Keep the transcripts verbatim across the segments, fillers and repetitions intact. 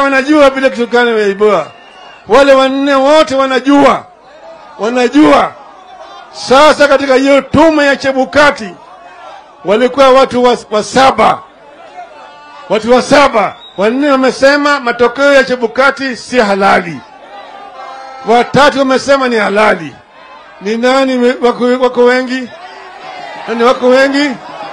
wanajua bila kutukana imeibua. Wale wanne wote wanajua. Wanajua. Sasa katika hiyo tume ya Chebukati walikuwa watu wa, wa saba. Watu wa saba. Wanne wamesema matokeo ya Chebukati si halali. Watatu wamesema ni halali. Ni nani wako, wako wengi? Nani wako wengi?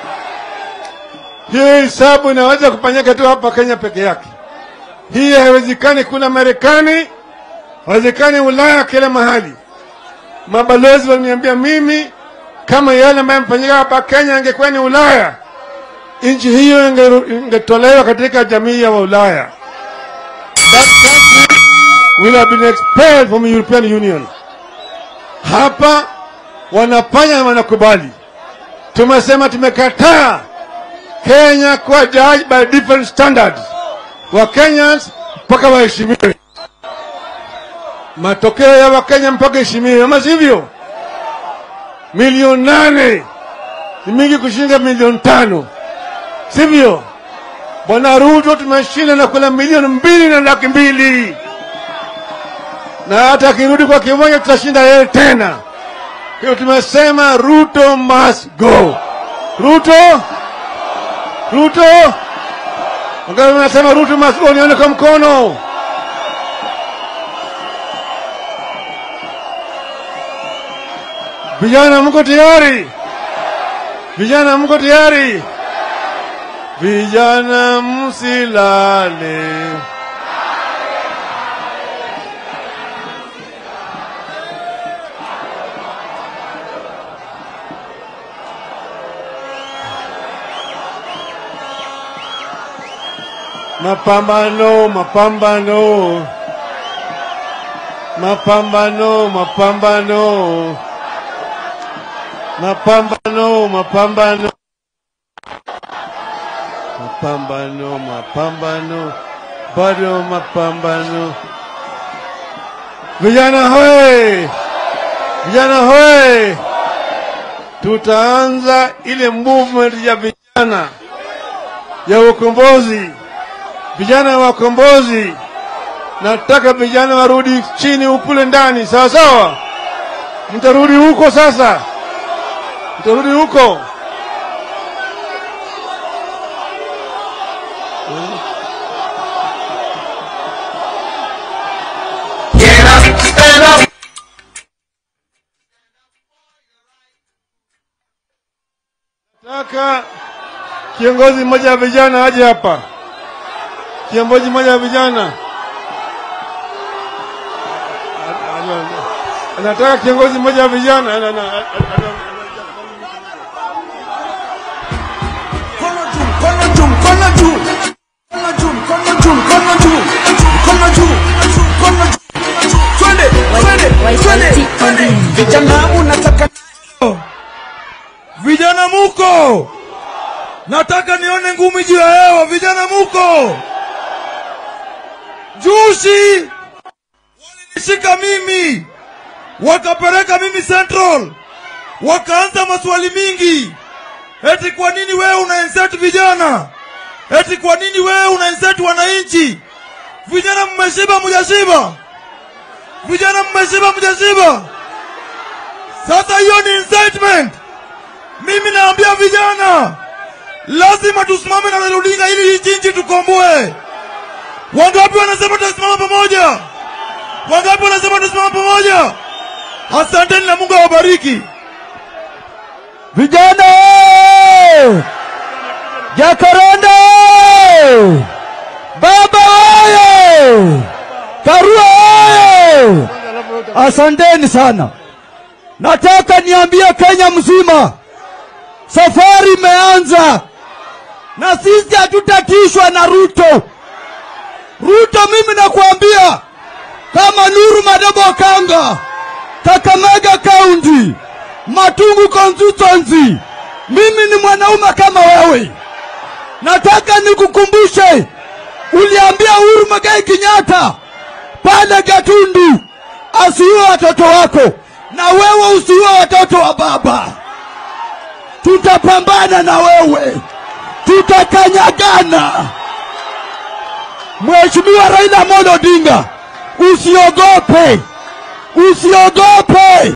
Hiyo hesabu inaweza kufanyika tu hapa Kenya peke yake. Hii haiwezekani kuna Marekani, haiwezekani Ulaya, kila mahali. Mabalozi waliniambia mimi kama yale ambayo yamefanyika hapa Kenya angekuwa ni Ulaya, nchi hiyo ingetolewa katika jamii ya Ulaya. That country will have been expelled from the European Union. Hapa wanafanya na wanakubali. Tumesema tumekataa Kenya kwa judge by different standards. Wa Kenyans mpaka waheshimiwe. Matokeo ya Wakenya mpaka heshimiwe. Ama sivyo? Milioni nane ni mingi kushinda milioni tano. Sivyo? Bwana Ruto tumeshinda na kula milioni mbili na laki mbili. Na hata kirudi kwa kiwanja tutashinda yeye tena. Kwa tumesema Ruto must go. Ruto Ruto Wangapi wanasema Ruto must go? Nione kwa mkono. Vijana mko tayari? Vijana mko tayari? Vijana msilale. Mapambano, mapambano. Mapambano, mapambano. Mapambano, mapambano. Mapambano, mapambano. Bado mapambano. Vijana hoye! Vijana hoye! Tutaanza ile movement ya vijana ya ukombozi. Vijana wa ukombozi. Nataka vijana warudi chini ukule ndani. Sawa sawa? Mtarudi huko sasa. Mtarudi huko. Get up, stand up. Nataka kiongozi mmoja wa vijana aje hapa. Kiongozi mmoja wa vijana. Nataka kiongozi mmoja wa vijana. Kono juu, kono juu, kono juu. Kono juu, kono juu, kono juu. Kono juu, kono juu. Twende, twende, twende. Vijana unataka. Vijana muko. Nataka nione ngumi juu ya hewa. Vijana muko. Juzi walinishika mimi, wakapeleka mimi Central, wakaanza maswali mingi. Eti kwa nini wewe una insert vijana? Eti kwa nini wewe una insert wananchi? Vijana mmeshiba mjashiba? Vijana mmeshiba mjashiba? Sasa hiyo ni incitement. Mimi naambia vijana, lazima tusimame na Raila Odinga ili nchi tukomboe. Wangapi wanasema tusimame pamoja? Wangapi wanasema tusimame pamoja? Asanteni na Mungu awabariki. Vijana! Jacaranda! Baba oye! Karua oye! Asanteni sana. Nataka niambie Kenya mzima, safari imeanza. Na sisi hatutatishwa na Ruto. Ruto mimi nakuambia, kama Nuru Madebo Kanga, Kakamega County, Matungu Constituency, mimi ni mwanaume kama wewe. Nataka nikukumbushe, uliambia Uhuru Muigai Kenyatta pale Gatundu asiue watoto wako, na wewe usiue watoto wa baba. Tutapambana na wewe, tutakanyagana. Mheshimiwa Raila Amolo Odinga, usiogope, usiogope.